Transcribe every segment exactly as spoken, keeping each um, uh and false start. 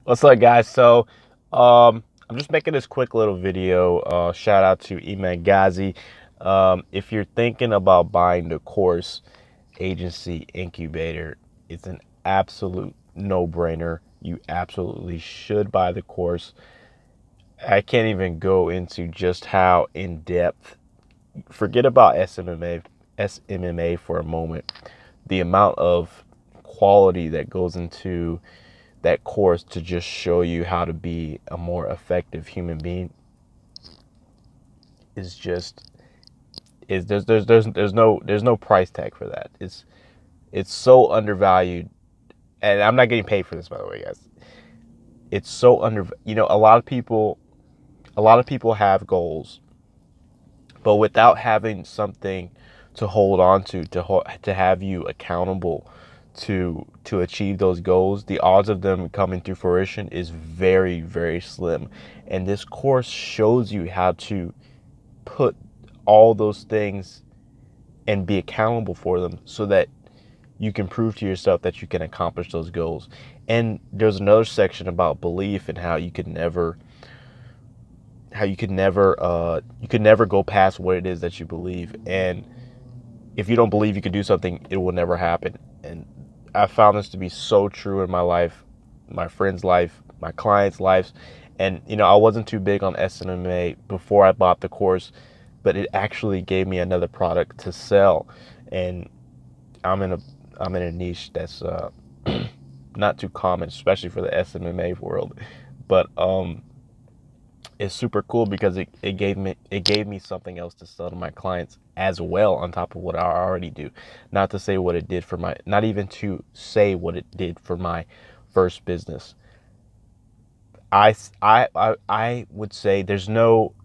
What's up, guys? So, um, I'm just making this quick little video. Uh, shout out to Iman Gadzhi. Um, if you're thinking about buying the course, Agency Incubator, it's an absolute no-brainer. You absolutely should buy the course. I can't even go into just how in depth. Forget about S M M A, S M M A for a moment. The amount of quality that goes into that course to just show you how to be a more effective human being is just is there's there's there's there's no there's no price tag for that. It's it's so undervalued, and I'm not getting paid for this, by the way, guys. It's so under you know a lot of people a lot of people have goals, but without having something to hold on to to ho- to have you accountable to to achieve those goals, the odds of them coming to fruition is very, very slim. And this course shows you how to put all those things and be accountable for them so that you can prove to yourself that you can accomplish those goals. And there's another section about belief and how you could never how you could never uh you could never go past what it is that you believe. And if you don't believe you can do something, it will never happen. And I found this to be so true in my life, my friends' life, my clients' lives. And, you know, I wasn't too big on S M M A before I bought the course, but it actually gave me another product to sell. And I'm in a I'm in a niche that's uh, not too common, especially for the S M M A world. But um, it's super cool because it, it gave me it gave me something else to sell to my clients as well, on top of what I already do. Not to say what it did for my not even to say what it did for my first business. I I I, I would say there's no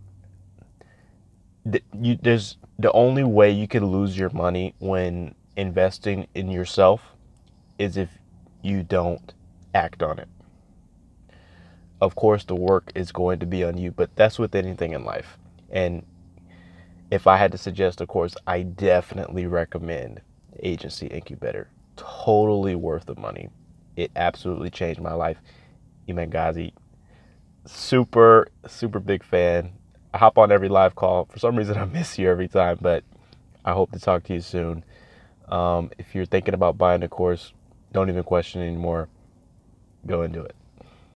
you there's the only way you could lose your money when investing in yourself is if you don't act on it. Of course, the work is going to be on you, but that's with anything in life. And if I had to suggest a course, I definitely recommend Agency Incubator. Totally worth the money. It absolutely changed my life. Iman Gadzhi, super, super big fan. I hop on every live call. For some reason, I miss you every time, but I hope to talk to you soon. Um, if you're thinking about buying a course, don't even question it anymore. Go and do it.